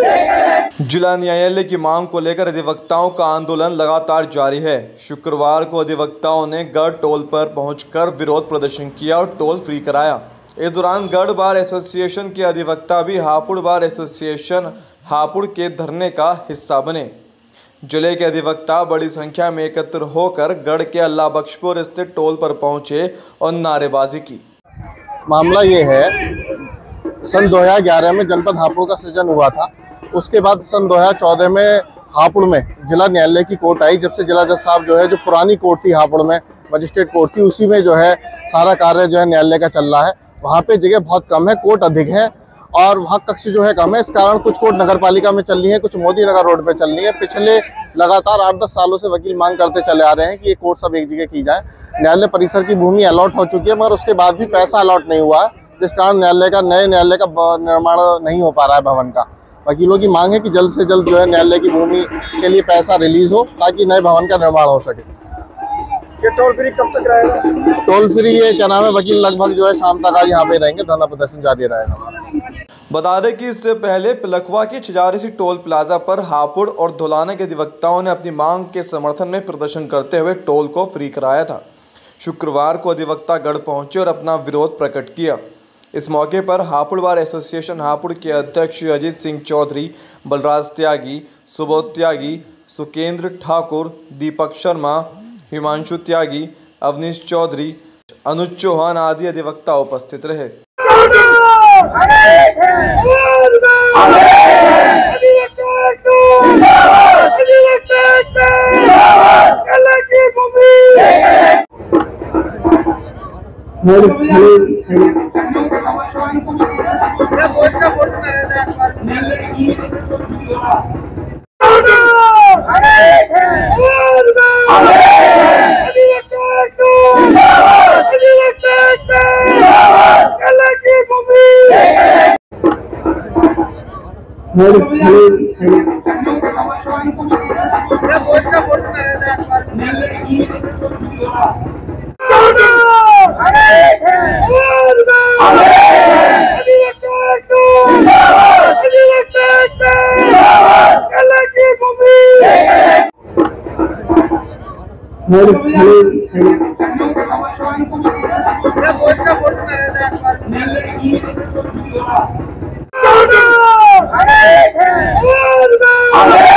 जिला न्यायालय की मांग को लेकर अधिवक्ताओं का आंदोलन लगातार जारी है। शुक्रवार को अधिवक्ताओं ने गढ़ टोल पर पहुंचकर विरोध प्रदर्शन किया और टोल फ्री कराया। इस दौरान गढ़ बार एसोसिएशन के अधिवक्ता भी हापुड़ बार एसोसिएशन हापुड़ के धरने का हिस्सा बने। जिले के अधिवक्ता बड़ी संख्या में एकत्र होकर गढ़ के अल्लाह बख्शपुर स्थित टोल पर पहुंचे और नारेबाजी की। मामला ये है, सन 2011 में जनपद हापुड़ का सृजन हुआ था। उसके बाद सन 2014 में हापुड़ में जिला न्यायालय की कोर्ट आई। जब से जिला जज साहब जो है, जो पुरानी कोर्ट थी हापुड़ में, मजिस्ट्रेट कोर्ट थी, उसी में जो है सारा कार्य जो है न्यायालय का चल रहा है। वहाँ पे जगह बहुत कम है, कोर्ट अधिक है और वहाँ कक्ष जो है कम है। इस कारण कुछ कोर्ट नगर पालिका में चल रही है, कुछ मोदी नगर रोड पे चल रही है। पिछले लगातार 8-10 सालों से वकील मांग करते चले आ रहे हैं कि ये कोर्ट सब एक जगह की जाए। न्यायालय परिसर की भूमि अलॉट हो चुकी है, मगर उसके बाद भी पैसा अलॉट नहीं हुआ है, जिस कारण नए न्यायालय का निर्माण नहीं हो पा रहा है भवन का। वकीलों की मांग है कि जल्द से जल्द जो है न्यायालय की भूमि के लिए पैसा रिलीज हो ताकि नए भवन का निर्माण हो सके। ये टोल फ्री कब तक रहेगा? टोल फ्री ये क्या नाम है, वकील लगभग जो है शाम तक आज यहाँ पे रहेंगे, धरना प्रदर्शन जारी रहेगा। बता दें कि इससे पहले पिलखवा के छिजारसी टोल प्लाजा पर हापुड़ और धुलाना के अधिवक्ताओं ने अपनी मांग के समर्थन में प्रदर्शन करते हुए टोल को फ्री कराया था। शुक्रवार को अधिवक्ता गढ़ पहुंचे और अपना विरोध प्रकट किया। इस मौके पर हापुड़ बार एसोसिएशन हापुड़ के अध्यक्ष अजीत सिंह चौधरी, बलराज त्यागी, सुबोध त्यागी, सुकेंद्र ठाकुर, दीपक शर्मा, हिमांशु त्यागी, अवनीश चौधरी, अनुज चौहान आदि अधिवक्ता उपस्थित रहे। Hare